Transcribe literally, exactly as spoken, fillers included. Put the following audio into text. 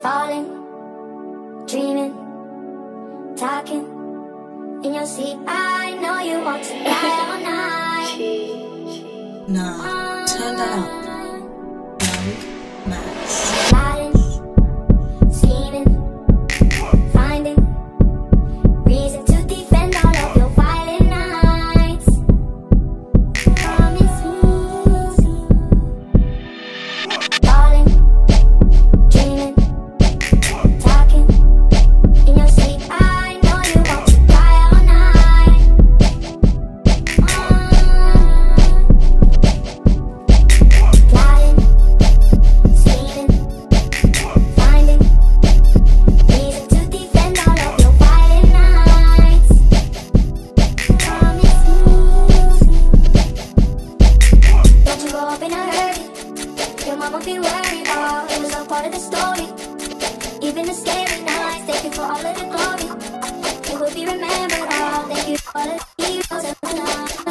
Falling, dreaming, talking in your sleep. I know you want to die all night. Nah, turn that up. Young Max. Plotting, scheming, finding reason to defend all of your violent nights. Promise me. Falling, dreaming, talking in your sleep. I know you want to die all night. Plotting, scheming, finding reason to defend all of your violent nights. Promise me. Don't you grow up in a hurry. Your mama be worried. Oh, it was all part of the story. Even the scary nights, thank you for all of the glory. You will be remembered. Oh, thank you for all of the heroes and whatnot.